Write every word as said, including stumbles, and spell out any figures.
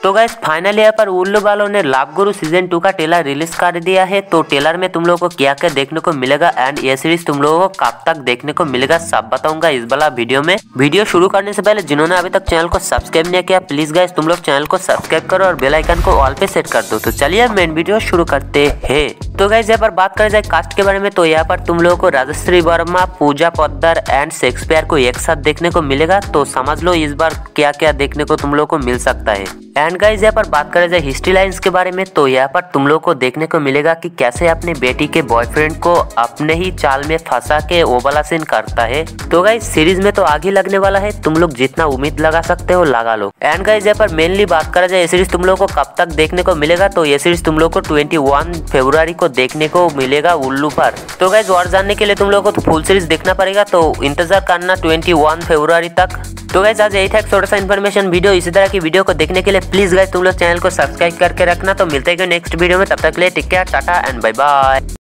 तो guys finally यहाँ पर उल्लू वालों ने लव गुरु सीजन टू का ट्रेलर रिलीज कर दिया है। तो ट्रेलर में तुम लोगों को क्या क्या देखने को मिलेगा एंड ये सीरीज तुम लोगों को कब तक देखने को मिलेगा सब बताऊंगा इस वाला वीडियो में। वीडियो शुरू करने से पहले जिन्होंने अभी तक चैनल को सब्सक्राइब नहीं किया प्लीज गाइस तुम लोग चैनल को सब्सक्राइब करो और बेल आइकन को ऑल पे सेट कर दो। तो चलिए मेन वीडियो शुरू करते हैं। तो गाइस यहाँ पर बात करें जाए कास्ट के बारे में तो यहाँ पर तुम लोगों को राजश्री वर्मा, पूजा पोद्दार एंड शेक्सपियर को एक साथ देखने को मिलेगा। तो समझ लो इस बार क्या क्या देखने को तुम लोगों को मिल सकता है। एंड गाइस यहाँ पर बात करें जाए हिस्ट्री लाइंस के बारे में तो यहाँ पर तुम लोगों को देखने को मिलेगा कि कैसे अपने बेटी के बॉयफ्रेंड को अपने ही चाल में फंसा के वो वाला सीन करता है। तो गाइस सीरीज में तो आगे लगने वाला है, तुम लोग जितना उम्मीद लगा सकते हो लगा लो। एंड गाइस यहाँ पर मेनली बात करा जाए ये सीरीज तुम लोगों को कब तक देखने को मिलेगा तो ये सीरीज तुम लोग को इक्कीस फरवरी को देखने को मिलेगा उल्लू पर। तो गाइस और जानने के लिए तुम लोगों को तो फुल सीरीज देखना पड़ेगा, तो इंतजार करना इक्कीस फरवरी तक। तो गाइस आज यही था एक छोटा सा इन्फॉर्मेशन वीडियो। इसी तरह की वीडियो को देखने के लिए प्लीज गाइस तुम लोग चैनल को सब्सक्राइब करके रखना। तो मिलते हैं नेक्स्ट वीडियो में, तब तक के लिए take care, ta-ta and bye bye.